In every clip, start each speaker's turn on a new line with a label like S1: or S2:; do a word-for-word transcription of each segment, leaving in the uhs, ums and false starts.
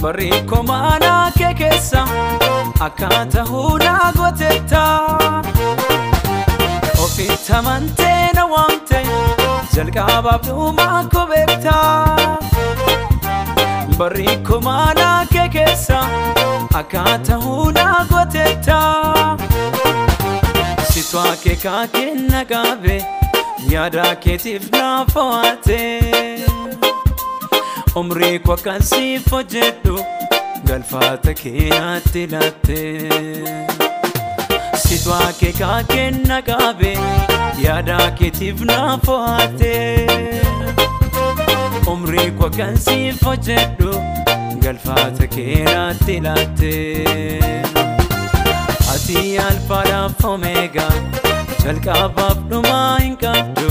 S1: Barrico mana che kessa akata huna gotetta Ofitta mantena wante jalqaba bluma kobetta Barrico mana che kessa akata huna gotetta Sitwa che kakenna gabe yada ketifna foate Umri kwa kansi fojeddu galfata keenatti latte Sitwa ke kakenna gabe yada ketifna foate Umri kwa kansi fojeddu galfata keenatti latte Ati alfa da omega jalqaba dhuma hin qabdu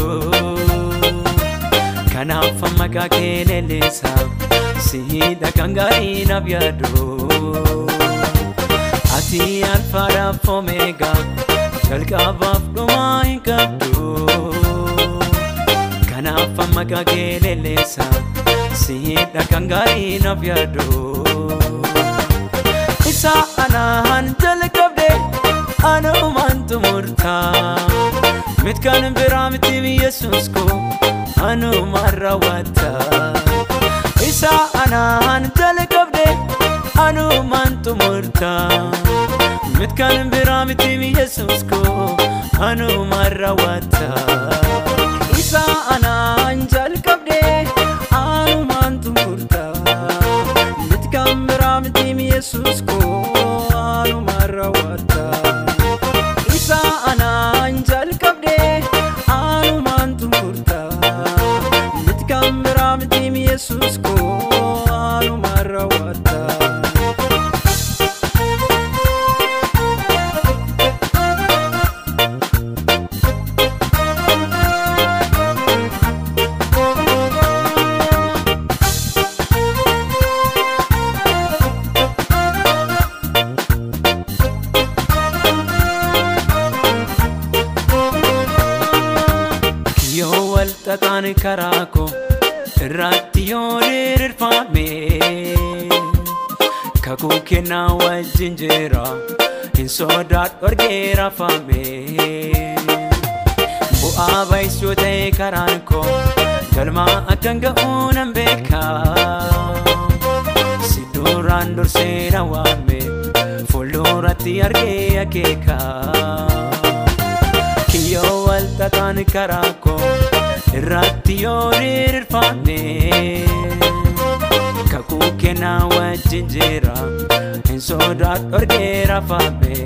S1: Kanaf maka kelelesa sihida kangarina biado Ati alfa da omega jalqaba dhuma hin qabdu Kanaf maka kelelesa sihida kangarina biado Isa ana han jalqabde ana mantu murta mitkan biramti yesus ko anu marawata Isa ana han jalqabde anu mantu murta mitkan biramti yesus ko anu marawata Isa ana han jalqabde anu mantu murta mitkan biramti yesus ko anu marawata Isa ana han jalqabde anu mantu murta mitkan biramti yesus ko anu marawata Tatan karako ratio rirfame kaku kena wajinjera in sodat orgera fame bu abai sote karanko kalma akanga unam beka siduran dorsena wame folorati arge akeka kiyo wal tatan karako ratio rirfame kaku kena wajinjera in sodat orgera fame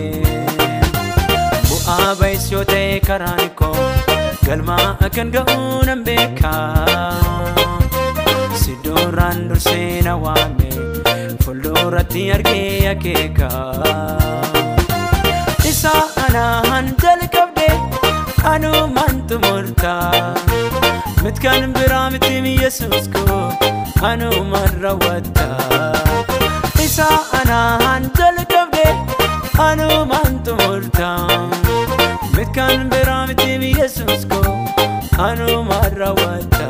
S1: bu abai sote karanko galma akan gaunam beka siduran dorsena wame folorati arge akeka Isa ana han jalqabde anu mantu murta mitkan biramti yesus ko anu marawata Isa ana han jalqabde anu mantu murta mitkan biramti yesus ko anu marawata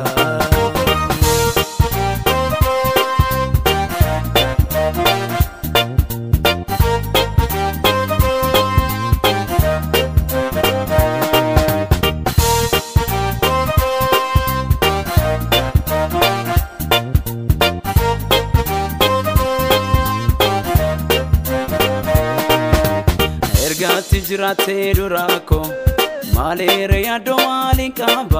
S1: Ergati jirate durako malere yado malinkaba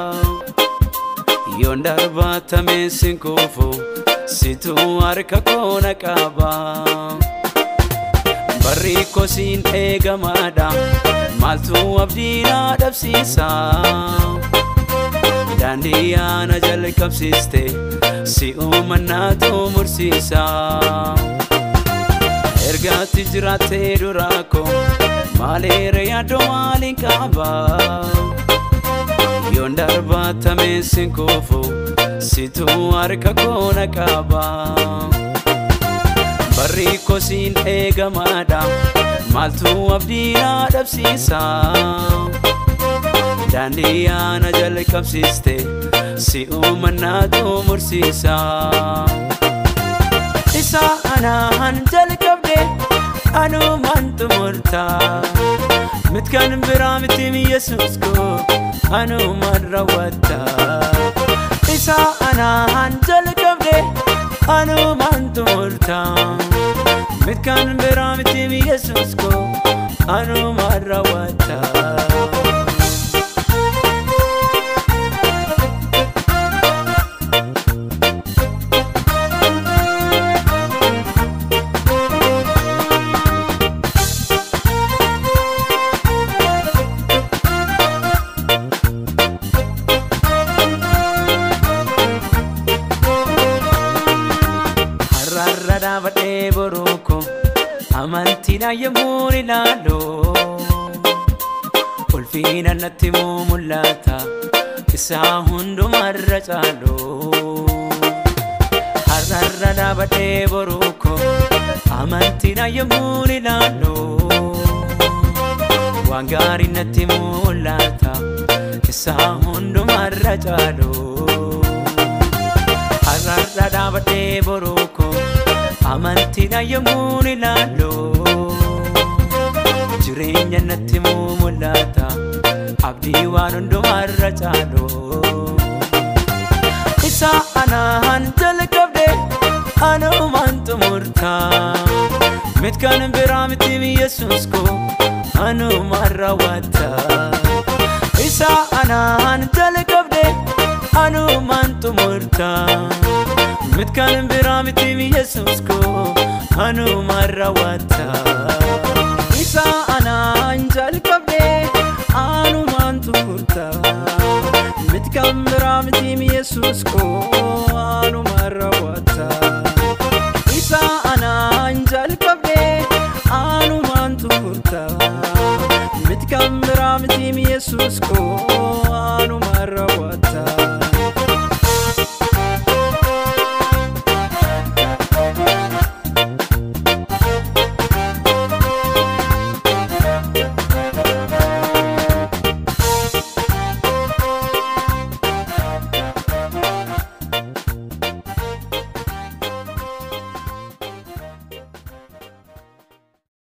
S1: Yondarba tamesin kofo situ arka kona kaba Barrico sin egamada maltu abdina dabsisa Dandiana jalqabsiste si umanatu mursisa Ergati jirate durako malere yado malinkaba Yondarba tamesin kofo situ arka kona kaba Barrico sin egamada maltu abdina dabsisa Dandiana jalqabsiste si umanatu mursisa أنا هنجل كبدي أنا من تمرتا متكن برامتي يسوسكو أنا من روتا إسا أنا هنجل كبدي أنا من تمرتا متكن برامتي يسوسكو أنا من روتا Rada bade boruko amantina yamuri lalo ulfina natimu mulata isa hundu marra chalo rada bade boruko amantina yamuri lalo wangari natimu mulata isa hundu marra chalo rada bade boruko amantina yamuni lalo jirenya natimu mulata abdi wanundo marra chalo isa ana hanjal kabde ana mantu murta mitkan biramti yesusko anu marra wata isa ana hanjal kabde anu mantu murta متكلم برامتي يسوسكو أنا مرة واتا إسا أنا أنجل كبدي أنا ما أنتورتا متكلم برامتي يسوسكو